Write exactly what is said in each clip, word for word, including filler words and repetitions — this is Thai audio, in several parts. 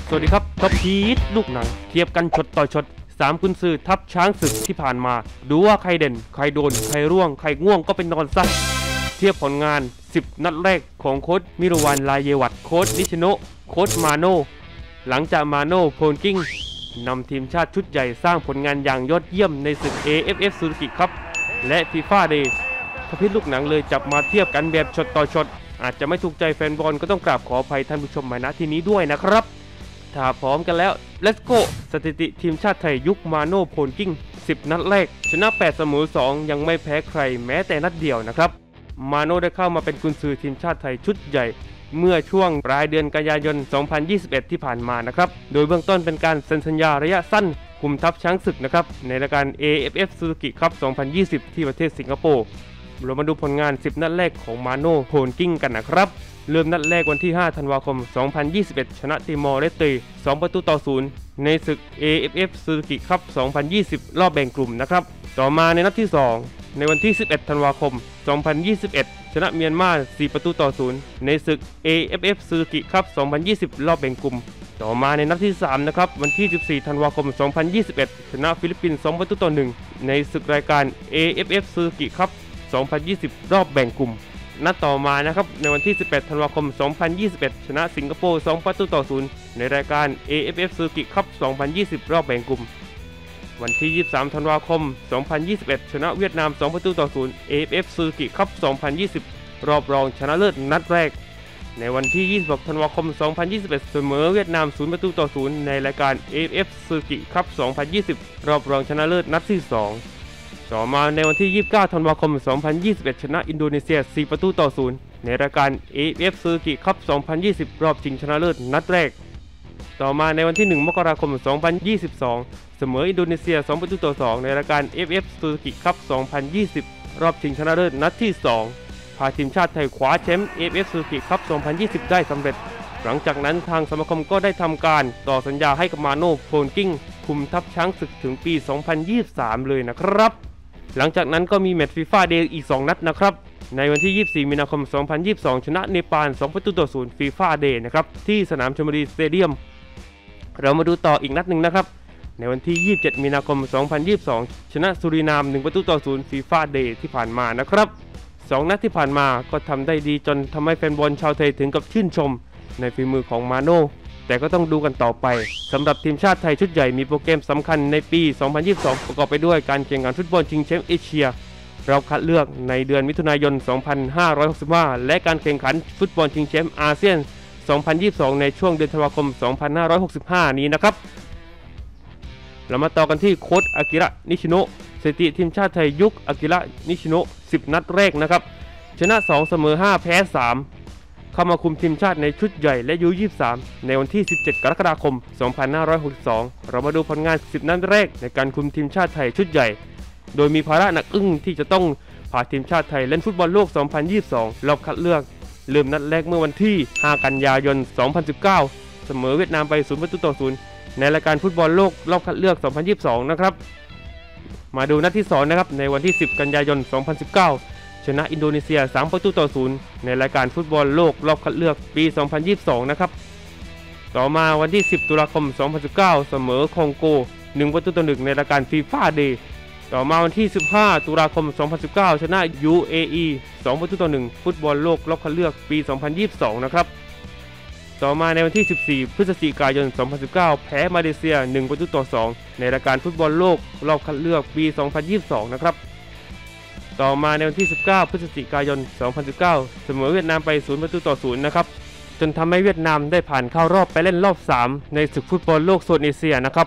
สวัสดีครับท็อปพีทลูกหนังเทียบกันชดต่อชดสามกุนซือทัพช้างศึกที่ผ่านมาดูว่าใครเด่นใครโดนใครร่วงใครง่วงก็เป็นนอนซะเทียบผลงานสิบนัดแรกของโค้ชมิรวันลายเยวัตโค้ชนิชโนโค้ชมาโนหลังจากมาโนโพลกิ้งนำทีมชาติชุดใหญ่สร้างผลงานอย่างยอดเยี่ยมในศึก เอ เอฟ เอฟ Suzuki Cup และ FIFA Day ท็อปพีทลูกหนังเลยจับมาเทียบกันแบบชดต่อชดอาจจะไม่ถูกใจแฟนบอลก็ต้องกราบขออภัยท่านผู้ชมมาณที่นี้ด้วยนะครับถ้าพร้อมกันแล้ว let's go สถิติทีมชาติไทยยุคมาโนโพลกิ้งสิบนัดแรกชนะแปดเสมอสองยังไม่แพ้ใครแม้แต่นัดเดียวนะครับมาโนได้เข้ามาเป็นกุนซือทีมชาติไทยชุดใหญ่เมื่อช่วงปลายเดือนกันยายนสองพันยี่สิบเอ็ดที่ผ่านมานะครับโดยเบื้องต้นเป็นการเซ็นสัญญาระยะสั้นคุมทัพช้างศึกนะครับในรายการ เอ เอฟ เอฟ Suzuki Cup สองพันยี่สิบที่ประเทศสิงคโปร์เรามาดูผลงานสิบนัดแรกของมาโนโพลกิ้งกันนะครับเริ่มนัดแรกวันที่ห้าธันวาคมสองพันยี่สิบเอ็ดชนะติมอร์เลสเตสองประตูต่อศูนย์ในศึก เอ เอฟ เอฟ Suzuki Cup สองพันยี่สิบรอบแบ่งกลุ่มนะครับต่อมาในนัดที่สองในวันที่สิบเอ็ดธันวาคมสองพันยี่สิบเอ็ดชนะเมียนมาสี่ประตูต่อศูนย์ในศึก เอ เอฟ เอฟ Suzuki Cup สองพันยี่สิบรอบแบ่งกลุ่มต่อมาในนัดที่สามนะครับวันที่สิบสี่ธันวาคมสองพันยี่สิบเอ็ดชนะฟิลิปปินส์สองประตูต่อหนึ่งในศึกรายการ เอ เอฟ เอฟ Suzuki Cup สองพันยี่สิบรอบแบ่งกลุ่มนัดต่อมานะครับในวันที่สิบแปดธันวาคมสองพันยี่สิบเอ็ดชนะสิงคโปร์สองประตูต่อศูนย์ในรายการ เอ เอฟ เอฟ Suzuki Cup สองพันยี่สิบรอบแบ่งกลุ่มวันที่ยี่สิบสามธันวาคมสองพันยี่สิบเอ็ดชนะเวียดนามสองประตูต่อศูนย์ เอ เอฟ เอฟ Suzuki Cup สองพันยี่สิบรอบรองชนะเลิศนัดแรกในวันที่ยี่สิบหกธันวาคมสองพันยี่สิบเอ็ดเสมอเวียดนามศูนย์ประตูต่อศูนย์ในรายการ เอ เอฟ เอฟ Suzuki Cup สองพันยี่สิบรอบรองชนะเลิศนัดที่สองต่อมาในวันที่ยี่สิบเก้าธันวาคมสองพันยี่สิบเอ็ดชนะอินโดนีเซียสี่ประตูต่อศูนย์ในรายการ เอ เอฟ เอฟ Suzuki Cup สองพันยี่สิบรอบชิงชนะเลิศนัดแรกต่อมาในวันที่หนึ่งมกราคมสองพันยี่สิบสองเสมออินโดนีเซียสองประตูต่อสองในรายการ เอ เอฟ เอฟ Suzuki Cup สองพันยี่สิบรอบชิงชนะเลิศนัดที่สองพาทีมชาติไทยคว้าแชมป์ เอ เอฟ เอฟ Suzuki Cup สองพันยี่สิบได้สำเร็จหลังจากนั้นทางสมาคมก็ได้ทำการต่อสัญญาให้กับมาโนโพลกิ้งคุมทัพช้างศึกถึงปีสองพันยี่สิบสามเลยนะครับหลังจากนั้นก็มีแมตช์ FIFA Day อีกสองนัดนะครับในวันที่ยี่สิบสี่มีนาคมสองพันยี่สิบสองชนะเนปาลสองประตูต่อศูนย์ FIFA Day นะครับที่สนามชลบุรีสเตเดียมเรามาดูต่ออีกนัดหนึ่งนะครับในวันที่ยี่สิบเจ็ดมีนาคมสองพันยี่สิบสองชนะสุรินามหนึ่งประตูต่อศูนย์ FIFA Day ที่ผ่านมานะครับสองนัดที่ผ่านมาก็ทำได้ดีจนทำให้แฟนบอลชาวไทยถึงกับชื่นชมในฝีมือของมาโน่แต่ก็ต้องดูกันต่อไปสำหรับทีมชาติไทยชุดใหญ่มีโปรแกรมสำคัญในปีสองพันยี่สิบสองประกอบไปด้วยการแข่งขันฟุตบอลชิงแชมป์เอเชียรอบคัดเลือกในเดือนมิถุนายนสองพันห้าร้อยหกสิบห้าและการแข่งขันฟุตบอลชิงแชมป์อาเซียนสองพันยี่สิบสองในช่วงเดือนธันวาคมสองพันห้าร้อยหกสิบห้านี้นะครับเรามาต่อกันที่โค้ชอากิระนิชิโนะสถิติทีมชาติไทยยุคอากิระนิชิโนะสิบนัดแรกนะครับชนะสองเสมอห้าแพ้สามเข้ามาคุมทีมชาติในชุดใหญ่และยูยี่สิบสามในวันที่สิบเจ็ดกรกฎาคมสองพันห้าร้อยหกสิบสองเรามาดูผลงานสิบนัดแรกในการคุมทีมชาติไทยชุดใหญ่โดยมีภาระหนักอึ้งที่จะต้องพาทีมชาติไทยเล่นฟุตบอลโลกสองพันยี่สิบสองรอบคัดเลือกเริ่มนัดแรกเมื่อวันที่ห้ากันยายนสองพันสิบเก้าเสมอเวียดนามไปศูนย์ประตูต่อศูนย์ในรายการฟุตบอลโลกรอบคัดเลือกสองพันยี่สิบสองนะครับมาดูนัดที่สองนะครับในวันที่สิบกันยายนสองพันสิบเก้าชนะอินโดนีเซียสามประตูต่อศูนย์ในรายการฟุตบอลโลกรอบคัดเลือกปีสองพันยี่สิบสองนะครับต่อมาวันที่สิบตุลาคมสองพันสิบเก้าเสมอคองโกหนึ่งประตูต่อหนึ่งในรายการ FIFA Day ต่อมาวันที่สิบห้าตุลาคมสองพันสิบเก้าชนะ ยู เอ อี สองประตูต่อหนึ่งฟุตบอลโลกรอบคัดเลือกปีสองพันยี่สิบสองนะครับต่อมาในวันที่สิบสี่พฤศจิกายนสองพันสิบเก้าแพ้มาเลเซียหนึ่งประตูต่อสองในรายการฟุตบอลโลกรอบคัดเลือกปีสองพันยี่สิบสองนะครับต่อมาในวันที่สิบเก้าพฤศจิกายนสองพันสิบเก้าเสมอเวียดนามไปศูนย์ประตูต่อศูนย์นะครับจนทำให้เวียดนามได้ผ่านเข้ารอบไปเล่นรอบสามในศึกฟุตบอลโลกโซนเอเชียนะครับ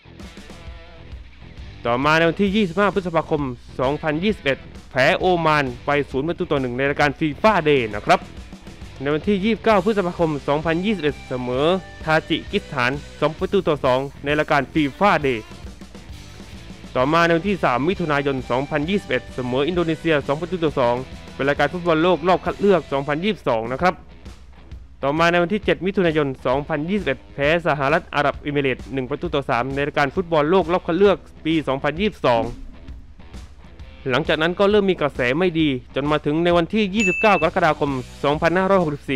ต่อมาในวันที่ยี่สิบห้าพฤษภาคมสองพันยี่สิบเอ็ดแพ้โอมานไปศูนย์ประตูต่อหนึ่งในรายการ FIFA Day นะครับในวันที่ยี่สิบเก้าพฤษภาคมสองพันยี่สิบเอ็ดเสมอทาจิกิสถานสองประตูต่อสองในรายการ FIFA Day ต่อมาในวันที่สามมิถุนายนสองพันยี่สิบเอ็ดเสมออินโดนีเซียสองประตูต่อสองเป็นรายการฟุตบอลโลกรอบคัดเลือกสองพันยี่สิบสองนะครับต่อมาในวันที่เจ็ดมิถุนายนสองพันยี่สิบเอ็ดแพ้สหรัฐอาหรับเอมิเรตส์หนึ่งประตูต่อสามในรายการฟุตบอลโลกรอบคัดเลือกปีสองพันยี่สิบสองหลังจากนั้นก็เริ่มมีกระแสไม่ดีจนมาถึงในวันที่ยี่สิบเก้ากรกฎาคมสองพันห้าร้อยหกสิบสี่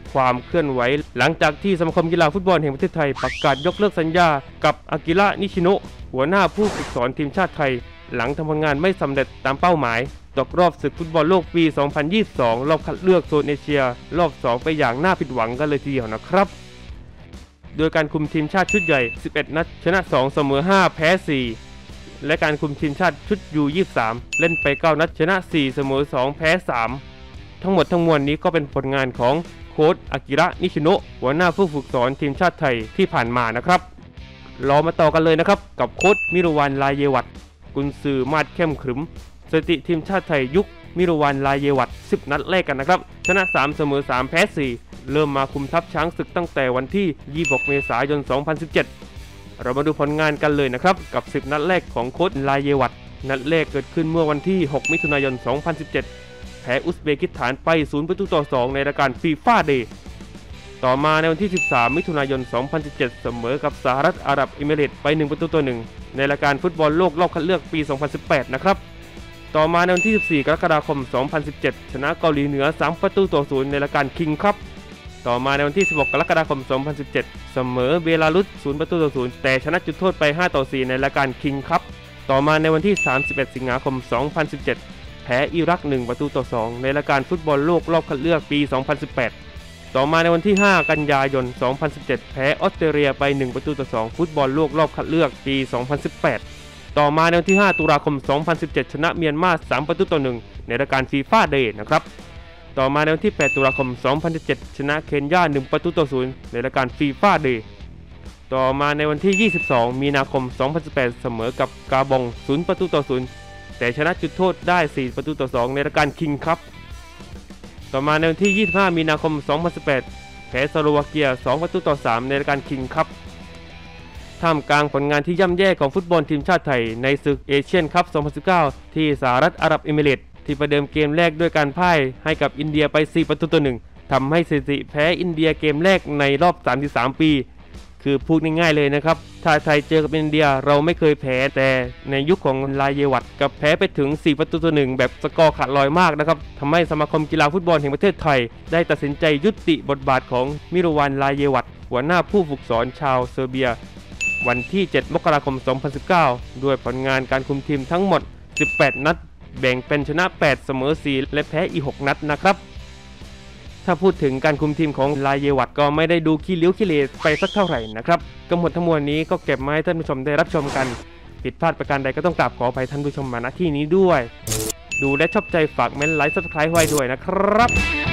ความเคลื่อนไหวหลังจากที่สมาคมกีฬาฟุตบอลแห่งประเทศไทยประกาศยกเลิกสัญญากับอากิระนิชิโนะหัวหน้าผู้ฝึกสอนทีมชาติไทยหลังทำผลงานไม่สำเร็จตามเป้าหมายตกรอบศึกฟุตบอลโลกปี สองพันยี่สิบสอง รอบคัดเลือกโซนเอเชียรอบสองไปอย่างน่าผิดหวังกันเลยทีเดียวนะครับโดยการคุมทีมชาติชุดใหญ่สิบเอ็ดนัดชนะสองเสมอห้าแพ้สี่และการคุมทีมชาติชุด ยู ยี่สิบสาม เล่นไปเก้านัดชนะสี่เสมอสองแพ้สามทั้งหมดทั้งมวลนี้ก็เป็นผลงานของโค้ชอากิระนิชิโนะหัวหน้าผู้ฝึกสอนทีมชาติไทยที่ผ่านมานะครับเรามาต่อกันเลยนะครับกับโค้ชมิรวันลายเยวัตกุนซือมาดเข้มขรึมสถิติทีมชาติไทยยุคมิรวันลายเยวัตสิบนัดแรกกันนะครับชนะสามเสมอสามแพ้สี่เริ่มมาคุมทัพช้างศึกตั้งแต่วันที่ยี่สิบหกเมษายนสองพันสิบเจ็ดเรามาดูผลงานกันเลยนะครับกับสิบนัดแรกของโค้ชลายเยวัตนัดแรกเกิดขึ้นเมื่อวันที่หกมิถุนายนสองพันสิบเจ็ดแพ้อุซเบกิสถานไปศูนย์ประตูต่อสองในรายการฟีฟ่าเดย์ต่อมาในวันที่สิบสามมิถุนายนสองพันสิบเจ็ดเสมอกับสหรัฐอาหรับเอมิเรตส์ไปหนึ่งประตูต่อหนึ่งในรายการฟุตบอลโลกรอบคัดเลือกปีสองพันสิบแปดนะครับต่อมาในวันที่สิบสี่กรกฎาคมสองพันสิบเจ็ดชนะเกาหลีเหนือสามประตูต่อศูนย์ในรายการคิงคัพต่อมาในวันที่สิบหกกรกฎาคมสองพันสิบเจ็ดเสมอเบลารุสศูนย์ประตูต่อศูนย์แต่ชนะจุดโทษไปห้าต่อสี่ในรายการคิงคัพต่อมาในวันที่สามสิบเอ็ดสิงหาคมสองพันสิบเจ็ดแพ้อิรักหนึ่งประตูต่อสองในรายการฟุตบอลโลกรอบคัดเลือกปีสองพันสิบแปดต่อมาในวันที่ห้ากันยายนสองพันสิบเจ็ดแพ้ออสเตรเลียไปหนึ่งประตูต่อสองฟุตบอลโลกรอบคัดเลือกปีสองพันสิบแปดต่อมาในวันที่ห้าตุลาคมสองพันสิบเจ็ดชนะเมียนมาสามประตูต่อหนึ่งในรายการฟีฟ่าเดย์นะครับต่อมาในวันที่แปดตุลาคมสองพันสิบเจ็ดชนะเคนยาหนึ่งประตูต่อศูนย์ในรายการฟีฟ่าเดย์ต่อมาในวันที่ยี่สิบสองมีนาคมสองพันสิบแปดเสมอกับกาบองศูนย์ประตูต่อศูนย์แต่ชนะจุดโทษได้สี่ประตูต่อสองในรายการคิงคัพต่อมาในวันที่ยี่สิบห้ามีนาคมสองพันสิบแปดแพ้สโลวาเกียสองประตูต่อสามในรายการคิงคัพท่ามกลางผลงานที่ย่ำแย่ของฟุตบอลทีมชาติไทยในศึกเอเชียนคัพสองพันสิบเก้าที่สหรัฐอาหรับเอมิเรตส์ที่ประเดิมเกมแรกด้วยการพ่ายให้กับอินเดียไปสี่ประตูต่อหนึ่งทำให้สถิติแพ้อินเดียเกมแรกในรอบสามสิบสามปีคือพูดง่ายๆเลยนะครับถ้าไทยเจอกับอินเดียเราไม่เคยแพ้แต่ในยุคของลายเยวัตกับแพ้ไปถึงสี่ประตูต่อหนึ่งแบบสกอร์ขาดลอยมากนะครับทำให้สมาคมกีฬาฟุตบอลแห่งประเทศไทยได้ตัดสินใจยุติบทบาทของมิรวันลายเยวัตหัวหน้าผู้ฝึกสอนชาวเซอร์เบียวันที่เจ็ดมกราคมสองพันสิบเก้าด้วยผลงานการคุมทีมทั้งหมดสิบแปดนัดแบ่งเป็นชนะแปดเสมอสี่และแพ้อีกหกนัดนะครับถ้าพูดถึงการคุมทีมของลายเยวัตก็ไม่ได้ดูขี้เลี้ยวขี้เลไปสักเท่าไหร่นะครับทั้งหมดทั้งมวลนี้ก็เก็บมาให้ท่านผู้ชมได้รับชมกันผิดพลาดประการใดก็ต้องกราบขออภัยท่านผู้ชมมาณที่นี้ด้วยดูและชอบใจฝากเม้นไลค์ซับสไครบ์ไว้ด้วยนะครับ